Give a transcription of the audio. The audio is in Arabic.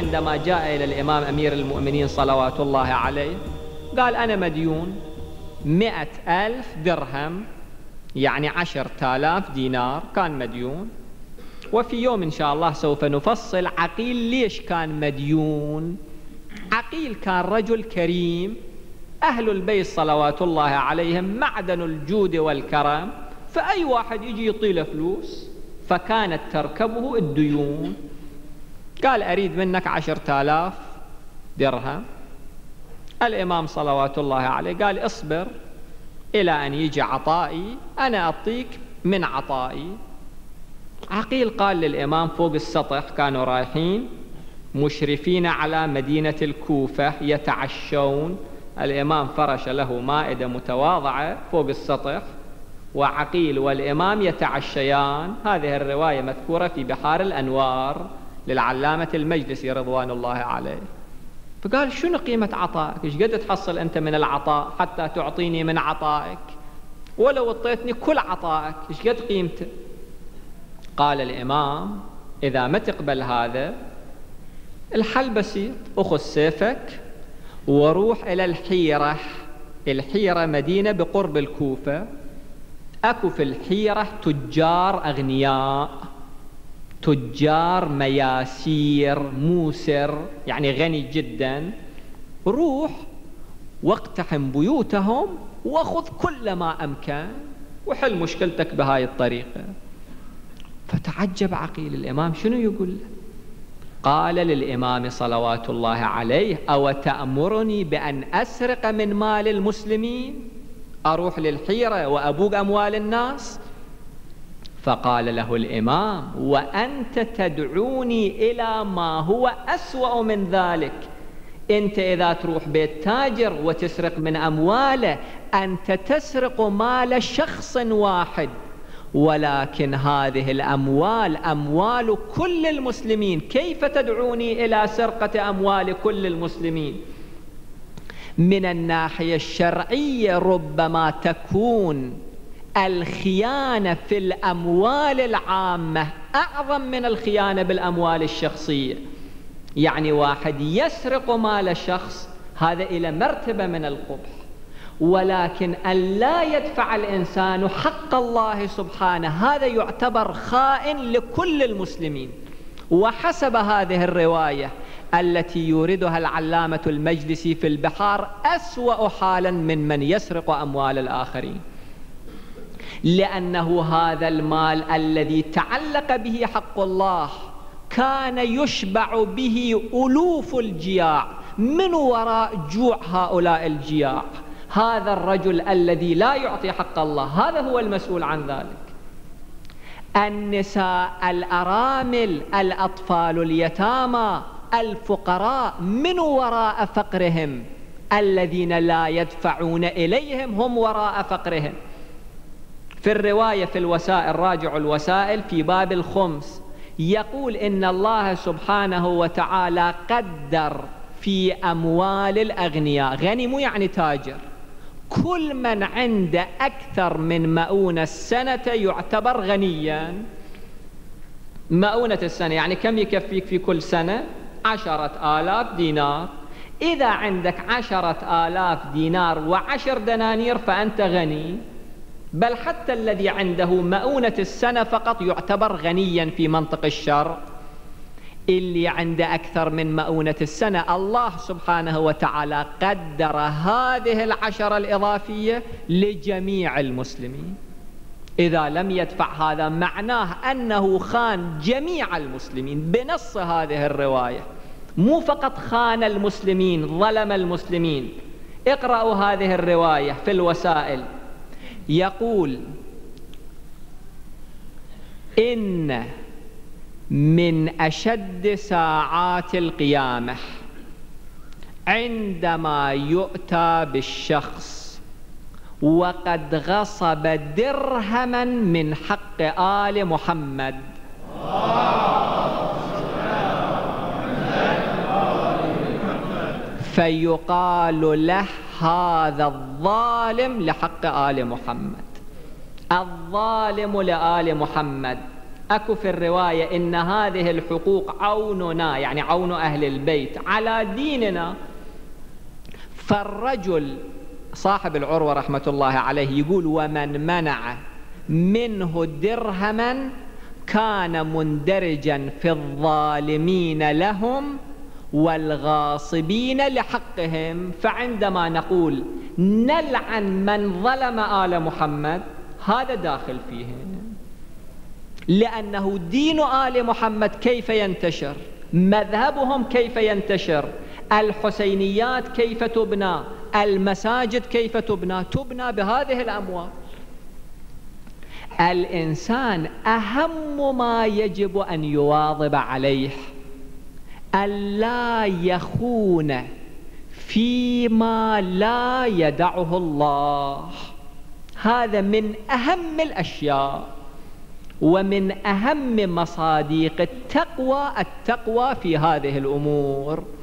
عندما جاء إلى الإمام أمير المؤمنين صلوات الله عليه قال أنا مديون 100,000 درهم، يعني 10,000 دينار كان مديون. وفي يوم إن شاء الله سوف نفصل عقيل ليش كان مديون. عقيل كان رجل كريم، أهل البيت صلوات الله عليهم معدن الجود والكرم، فأي واحد يجي يطيله فلوس، فكانت تركبه الديون. قال أريد منك 10,000 درهم. الإمام صلوات الله عليه قال اصبر إلى أن يجي عطائي، أنا أعطيك من عطائي. عقيل قال للإمام فوق السطح، كانوا رايحين مشرفين على مدينة الكوفة يتعشون، الإمام فرش له مائدة متواضعة فوق السطح، وعقيل والإمام يتعشيان. هذه الرواية مذكورة في بحار الأنوار للعلامة المجلسي رضوان الله عليه. فقال شنو قيمة عطائك؟ ايش قد تحصل أنت من العطاء حتى تعطيني من عطائك؟ ولو اعطيتني كل عطائك ايش قد قيمته؟ قال الإمام إذا ما تقبل هذا الحل بسيط، أخذ سيفك وروح إلى الحيرة. الحيرة مدينة بقرب الكوفة، أكو في الحيرة تجار أغنياء، تجار مياسير موسر، يعني غني جدا. روح واقتحم بيوتهم واخذ كل ما أمكن وحل مشكلتك بهاي الطريقة. فتعجب عقيل، الإمام شنو يقول له؟ قال للإمام صلوات الله عليه أو تأمرني بأن أسرق من مال المسلمين؟ أروح للحيرة وأبوق أموال الناس؟ فقال له الإمام وأنت تدعوني إلى ما هو أسوأ من ذلك. أنت إذا تروح بيت تاجر وتسرق من أمواله، أنت تسرق مال شخص واحد، ولكن هذه الأموال أموال كل المسلمين، كيف تدعوني إلى سرقة أموال كل المسلمين؟ من الناحية الشرعية ربما تكون الخيانة في الأموال العامة أعظم من الخيانة بالأموال الشخصية. يعني واحد يسرق مال شخص هذا إلى مرتبة من القبح، ولكن أن لا يدفع الإنسان حق الله سبحانه هذا يعتبر خائن لكل المسلمين. وحسب هذه الرواية التي يوردها العلامة المجلسي في البحار أسوأ حالا من يسرق أموال الآخرين، لأنه هذا المال الذي تعلق به حق الله كان يشبع به ألوف الجياع من وراء جوع هؤلاء الجياع. هذا الرجل الذي لا يعطي حق الله هذا هو المسؤول عن ذلك. النساء الأرامل الأطفال اليتامى الفقراء من وراء فقرهم، الذين لا يدفعون إليهم هم وراء فقرهم. في الرواية في الوسائل، راجع الوسائل في باب الخمس، يقول إن الله سبحانه وتعالى قدر في أموال الأغنياء، غني مو يعني تاجر، كل من عنده أكثر من مؤونة السنة يعتبر غنيا. مؤونة السنة يعني كم يكفيك في كل سنة؟ 10,000 دينار. إذا عندك 10,000 دينار و10 دنانير فأنت غني. بل حتى الذي عنده مؤونة السنة فقط يعتبر غنيا في منطق الشرع. اللي عنده أكثر من مؤونة السنة الله سبحانه وتعالى قدر هذه 10 الإضافية لجميع المسلمين. إذا لم يدفع هذا معناه أنه خان جميع المسلمين بنص هذه الرواية، مو فقط خان المسلمين ظلم المسلمين. اقرأوا هذه الرواية في الوسائل، يقول إن من أشد ساعات القيامة عندما يؤتى بالشخص وقد غصب درهما من حق آل محمد، فيقال له هذا الظالم لحق آل محمد. الظالم لآل محمد أكو في الرواية إن هذه الحقوق عوننا، يعني عون أهل البيت على ديننا. فالرجل صاحب العروة رحمة الله عليه يقول: ومن منع منه درهما كان مندرجا في الظالمين لهم والغاصبين لحقهم. فعندما نقول نلعن من ظلم آل محمد هذا داخل فيه، لأنه دين آل محمد كيف ينتشر، مذهبهم كيف ينتشر، الحسينيات كيف تبنى، المساجد كيف تبنى، تبنى بهذه الأموال. الإنسان أهم ما يجب أن يواظب عليه ألا يخون فيما لا يدعه الله. هذا من أهم الأشياء ومن أهم مصادق التقوى في هذه الأمور.